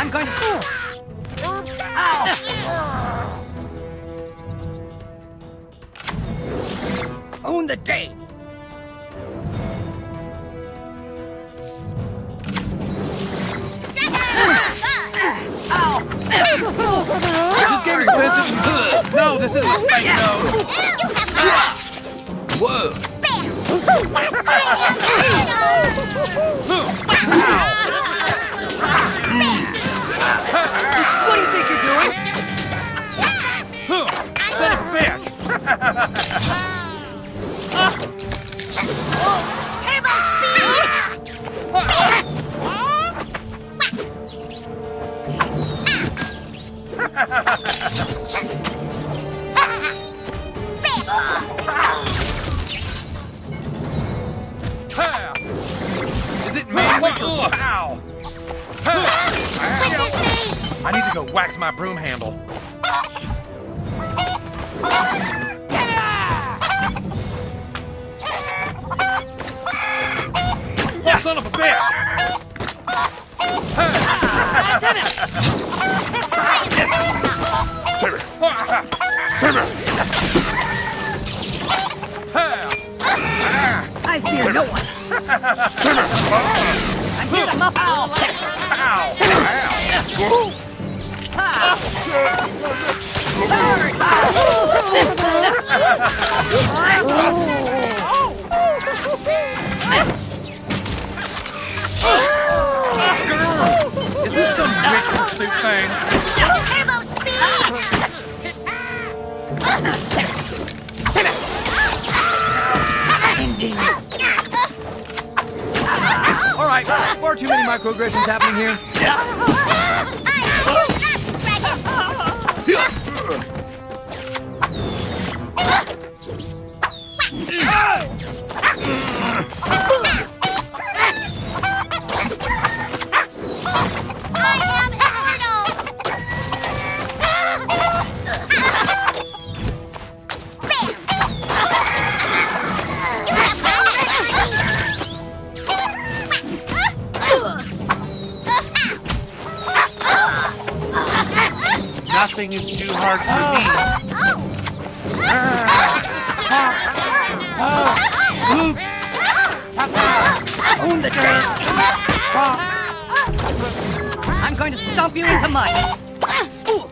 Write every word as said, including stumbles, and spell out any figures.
I'm going to... Ow! Own the day! Ow! This game is expensive and good! No, this isn't fake nose! Whoa! What do you think you're doing? Son of a bitch! Turbo speed! Is it me? Ow! I need to go wax my broom handle. Oh, son of a bitch! I fear no one. I'm here to muff all that. Ow! Is this some rich pursuit thing? Turbo speed! All right, far too many microaggressions happening here. Nothing is too hard for me. Own the day. I'm going to stomp you into mud. Ooh.